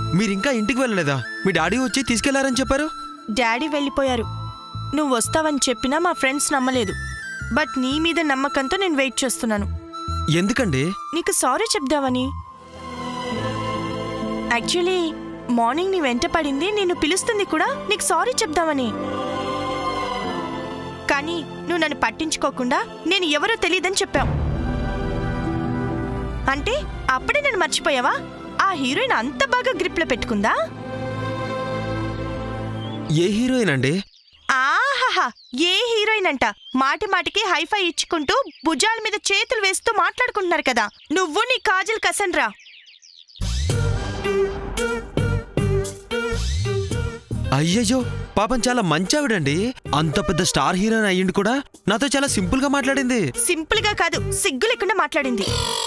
మీరింకా ఇంటికి వెళ్ళలేదా? మీ డాడీ వచ్చి తీసుకెళ్లారని చెప్పారు. డాడీ వెళ్ళిపోయారు. నువ్వు వస్తావని చెప్పినా మా ఫ్రెండ్స్ నమ్మలేదు. బట్ నీ మీద నమ్మకంతో నేను వెయిట్ చేస్తున్నాను. ఎందుకండి? నీకు సారీ చెప్దామని. యాక్చువల్లీ మార్నింగ్ నీ వెంట పడింది, నేను పిలుస్తుంది కూడా నీకు సారీ చెప్దామని. కానీ నువ్వు నన్ను పట్టించుకోకుండా నేను ఎవరో తెలియదని చెప్పావు. అంటే అప్పుడే నన్ను మర్చిపోయావా? ఆ హీరోయిన్ అంత బాగా గ్రిప్లో పెట్టుకుందా? ఏ హీరోయిన్ అండి? ఆహాహా, ఏ హీరోయిన్ అంట? మాటి మాటికి హైఫై ఇచ్చుకుంటూ భుజాల మీద చేతులు వేస్తూ మాట్లాడుకుంటున్నారు కదా, నువ్వు నీ కాజల్ కసన్రా. అయ్యయ్యో, పాపం చాలా మంచావిడండి. అంత పెద్ద స్టార్ హీరోయిన్ అయ్యింది కూడా నాతో చాలా సింపుల్ గా మాట్లాడింది. సింపుల్ గా కాదు, సిగ్గు లేకుండా మాట్లాడింది.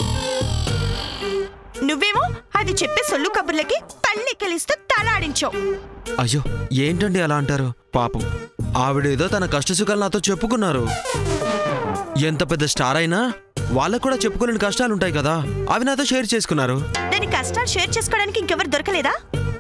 నువ్వేమో అది చెప్పే సొల్లు కబుర్లకి పళ్ళెక్కలిస్తూ తల ఆడించావు. అయ్యో, ఏంటండి అలా అంటారు? పాపం ఆవిడేదో తన కష్టసుఖాలు నాతో చెప్పుకున్నారు. ఎంత పెద్ద స్టార్ అయినా వాళ్ళకు కూడా చెప్పుకోలేని కష్టాలుంటాయి కదా, అవి నాతో షేర్ చేసుకున్నారు. దాని కష్టాలు షేర్ చేసుకోవడానికి ఇంకెవరు దొరకలేదా?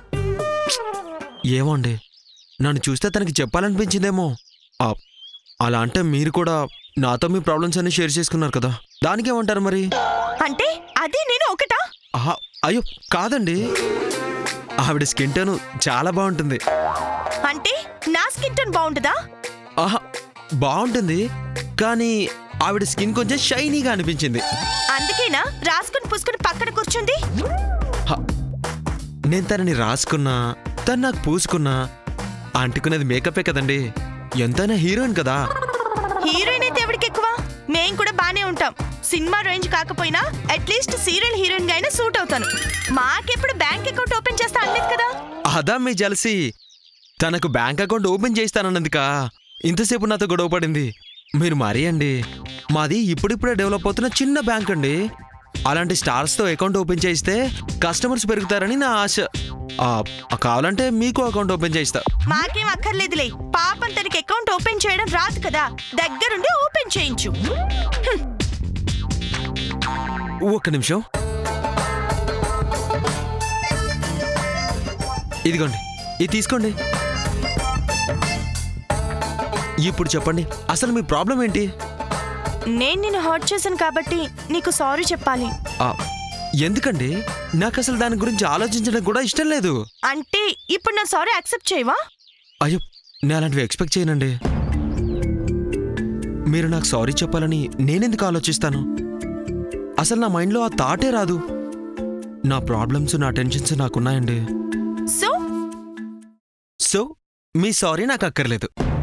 ఏమోండి, నన్ను చూస్తే తనకి చెప్పాలనిపించిందేమో. అలా అంటే మీరు కూడా నాతో మీ ప్రాబ్లమ్స్ అన్ని షేర్ చేసుకున్నారు కదా, దానికేమంటారు మరి? అంటే అది నేను ఒకటా? అయ్యో కాదండి, ఆవిడ స్కిన్ టోన్ చాలా బాగుంటుంది. అంటే నా స్కిన్ టోన్ బాగుంటుందా? ఆహా, బాగుంటుంది, కానీ ఆవిడ స్కిన్ కొంచెం షైనీగా అనిపించింది. అందుకేనా రాసుకుని పూసుకుని పక్కన కూర్చుంది? నేను తనని రాసుకున్నా, తను నాకు పూసుకున్నా, అంటుకునేది మేకపే కదండి. ఎంతైనా హీరోయిన్ కదా. హీరోయిన్ అయితే ఎవరికి ఎక్కువ? మేం కూడా బానే ఉంటాం. సినిమా రేంజ్ కాకపోయినా అట్లీస్ట్ సీరియల్ హీరోయిన్ గా అయినా సూట్ అవుతాను. మాకెప్పుడు బ్యాంక్ అకౌంట్ ఓపెన్ చేస్తా అనలేదు కదా. అదా మీ జలసి. తనకు బ్యాంక్ అకౌంట్ ఓపెన్ చేయిస్తానన్నందుక ఇంతసేపు నాతో గొడవ పడింది. మీరు మరీ అండి, మాది ఇప్పుడిప్పుడే డెవలప్ అవుతున్న చిన్న బ్యాంక్ అండి. అలాంటి స్టార్స్తో అకౌంట్ ఓపెన్ చేయిస్తే కస్టమర్స్ పెరుగుతారని నా ఆశ. కావాలంటే మీకు అకౌంట్ ఓపెన్ చేయిస్తా. మాకేం అక్కర్లేదులే. పాపం తనకి అకౌంట్ ఓపెన్ చేయడం రాదు కదా, దగ్గరుండి ఓపెన్ చేయించు. ఒక్క నిమిషం. ఇదిగోండి, ఇది తీసుకోండి. ఇప్పుడు చెప్పండి, అసలు మీ ప్రాబ్లం ఏంటి? నేను నిన్ను హర్ట్ చేశాను కాబట్టి నీకు సారీ చెప్పాలి. ఎందుకండి? నాకు అసలు దాని గురించి ఆలోచించడం కూడా ఇష్టం లేదు. అంటే ఇప్పుడు నా సారీ యాక్సెప్ట్ చేయవా? అయ్యో, నేను అలాంటివి ఎక్స్పెక్ట్ చేయనండి. మీరు నాకు సారీ చెప్పాలని నేనెందుకు ఆలోచిస్తాను? అసలు నా మైండ్లో ఆ థాటే రాదు. నా ప్రాబ్లమ్స్, నా టెన్షన్స్ నాకున్నాయండి. సో మీ సారీ నాకు అక్కర్లేదు.